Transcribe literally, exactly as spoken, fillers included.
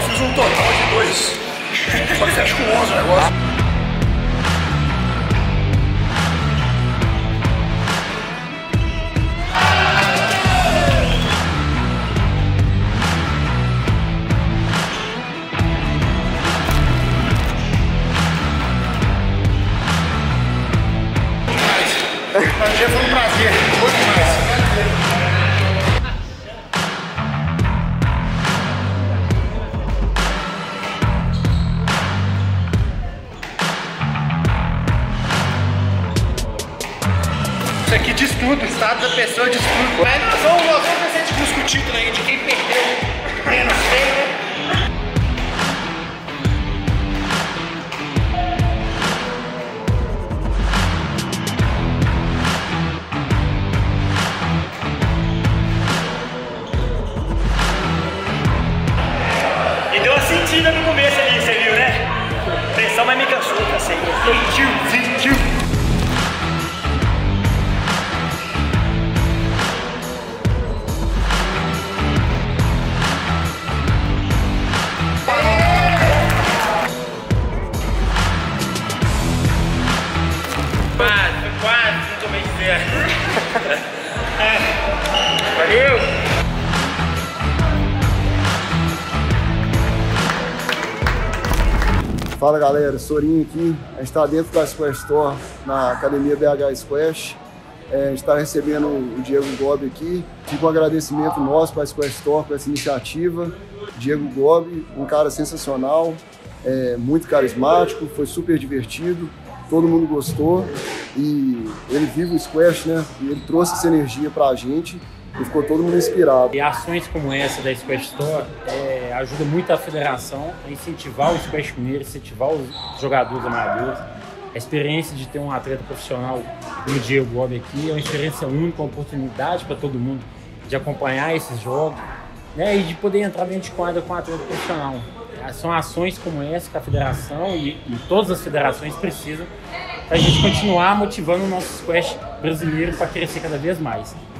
fiz um total de dois. Só que fecha com onze o negócio. Mas já foi um prazer, foi demais. Isso aqui diz tudo, o estado da pessoa diz tudo. Mas nós vamos, nós vamos fazer discutir o título aí de quem perdeu menos feio, né? Sentida no começo ali, você viu, né? A pressão mas me cansou, cansei. Sentiu, sentiu. Quase, foi quase, não tomei certo. Valeu! Fala galera, Sorinho aqui, a gente está dentro da Squash Store, na Academia B H Squash. É, a gente está recebendo o Diego Gobi aqui. Fica um agradecimento nosso para a Squash Store, por essa iniciativa. Diego Gobi, um cara sensacional, é, muito carismático, foi super divertido, todo mundo gostou. E ele vive o Squash, né? E ele trouxe essa energia para a gente. E ficou todo mundo inspirado. E ações como essa da Squash Store é, ajuda muito a federação a incentivar o Squash mineiro, incentivar os jogadores amadores. A experiência de ter um atleta profissional como o Diego Gobi aqui é uma experiência única, uma oportunidade para todo mundo de acompanhar esses jogos, né, e de poder entrar dentro de quadra com um atleta profissional. São ações como essa que a federação e, e todas as federações precisam para a gente continuar motivando o nosso squash brasileiro para crescer cada vez mais.